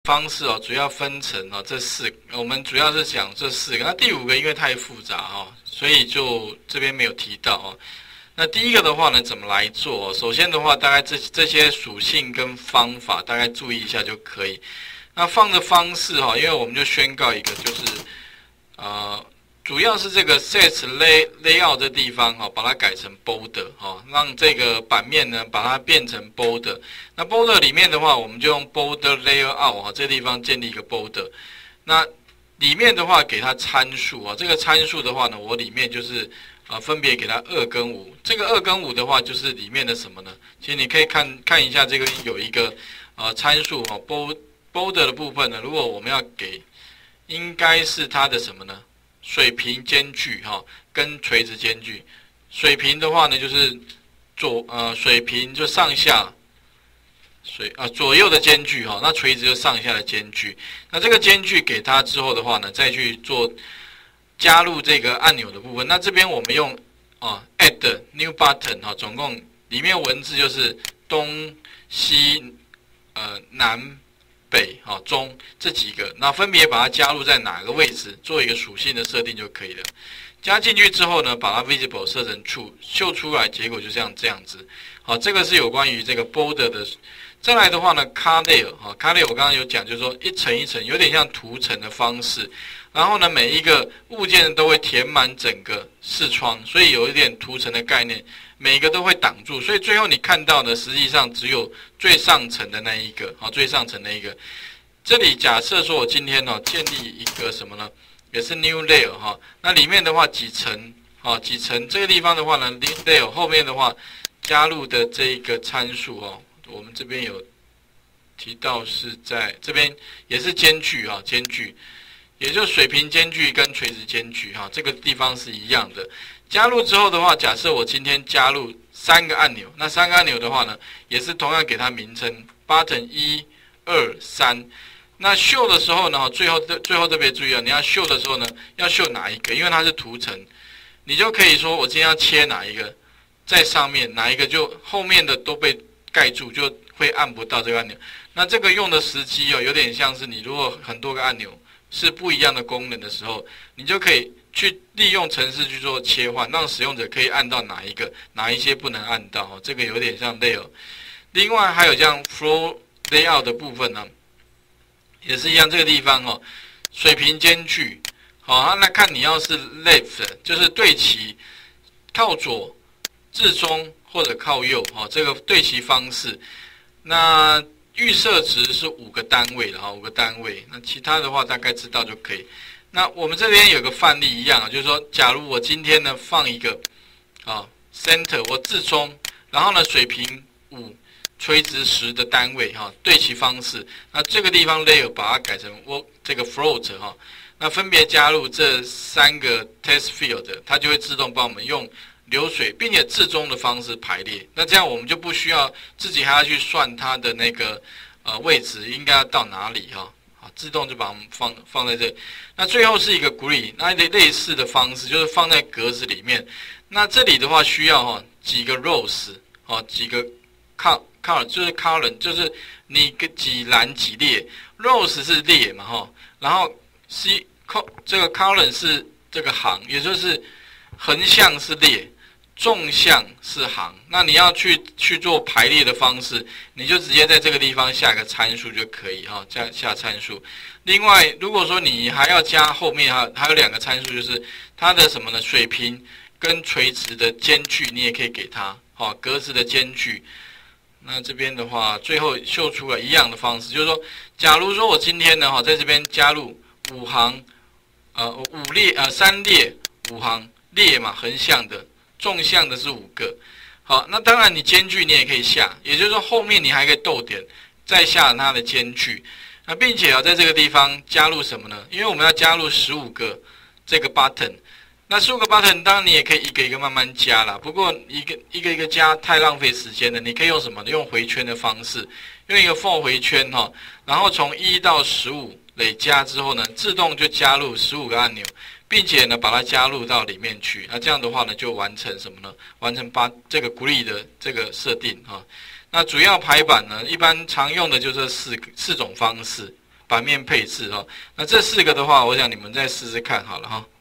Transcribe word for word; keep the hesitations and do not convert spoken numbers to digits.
方式哦，主要分成哦这四个，我们主要是讲这四个。那第五个因为太复杂哦，所以就这边没有提到哦。那第一个的话呢，怎么来做？首先的话，大概这这些属性跟方法大概注意一下就可以。那放的方式哈，因为我们就宣告一个，就是呃，主要是这个 set lay layout 这地方哈，把它改成 border 哈，让这个版面呢把它变成 border。那 border 里面的话，我们就用 border layout 哈，这地方建立一个 border。那里面的话给它参数啊，这个参数的话呢，我里面就是啊、呃、分别给它二跟五。这个二跟五的话，就是里面的什么呢？其实你可以看看一下，这个有一个呃参数哈 ，border 的部分呢，如果我们要给，应该是它的什么呢？水平间距哈，跟垂直间距。水平的话呢，就是左呃水平就上下水啊、呃、左右的间距哈，那垂直就上下的间距。那这个间距给它之后的话呢，再去做加入这个按钮的部分。那这边我们用啊 add new button 哈，总共里面文字就是东西呃南北哈中这几个，那分别把它加入在哪个位置，做一个属性的设定就可以了。加进去之后呢，把它 visible 设成 true， 秀出来结果就像这样子。好，这个是有关于这个 border 的。再来的话呢 ，car layer 哈 ，car layer 我刚刚有讲，就是说一层一层，有点像图层的方式。然后呢，每一个物件都会填满整个视窗，所以有一点图层的概念，每一个都会挡住，所以最后你看到的实际上只有最上层的那一个，好，最上层那一个。这里假设说我今天呢、哦、建立一个什么呢？也是 new layer 哈，那里面的话几层，啊几层，这个地方的话呢 new layer 后面的话加入的这一个参数哦，我们这边有提到是在这边也是间距啊，间距。也就是水平间距跟垂直间距哈，这个地方是一样的。加入之后的话，假设我今天加入三个按钮，那三个按钮的话呢，也是同样给它名称 button 一、二、三。那秀的时候呢，最后最后特别注意啊，你要秀的时候呢，要秀哪一个？因为它是图层，你就可以说我今天要切哪一个，在上面哪一个就后面的都被盖住，就会按不到这个按钮。那这个用的时机哦，有点像是你如果很多个按钮。是不一样的功能的时候，你就可以去利用程式去做切换，让使用者可以按到哪一个，哪一些不能按到。这个有点像 layer。另外还有这样 flow layout 的部分呢，也是一样，这个地方哦，水平间距，好，那看你要是 left 就是对齐，靠左、至中或者靠右，哈，这个对齐方式，那。预设值是五个单位的哈，五个单位。那其他的话大概知道就可以。那我们这边有个范例一样啊，就是说，假如我今天呢放一个啊 center， 我至中，然后呢水平五，垂直十的单位哈，对齐方式。那这个地方 layer 把它改成我这个 float 哈，那分别加入这三个 test field， 它就会自动帮我们用。流水，并且至中的方式排列，那这样我们就不需要自己还要去算它的那个呃位置应该要到哪里哈，啊，自动就把它们放放在这里。那最后是一个 grid， 那类类似的方式就是放在格子里面。那这里的话需要哈几个 rows， 哦几个 col column 就是 column 就是你个几栏几列 ，rows 是列嘛哈，然后 c 这个 column 是这个行，也就是横向是列。纵向是行，那你要去去做排列的方式，你就直接在这个地方下个参数就可以哈，加下参数。另外，如果说你还要加后面哈，还有两个参数，就是它的什么呢？水平跟垂直的间距，你也可以给它，好，格子的间距。那这边的话，最后秀出了一样的方式，就是说，假如说我今天呢哈，在这边加入五行，呃五列呃三列五行列嘛，横向的。纵向的是五个，好，那当然你间距你也可以下，也就是说后面你还可以逗点，再下它的间距，那并且啊在这个地方加入什么呢？因为我们要加入十五个这个 button， 那十五个 button 当然你也可以一个一个慢慢加啦，不过一个一个一个加太浪费时间了，你可以用什么呢？用回圈的方式，用一个 for 回圈哈，然后从一到十五累加之后呢，自动就加入十五个按钮。并且呢，把它加入到里面去，那这样的话呢，就完成什么呢？完成把这个 grid 的这个设定哈。那主要排版呢，一般常用的就这四四种方式。 版面配置哦。那这四个的话，我想你们再试试看好了哈。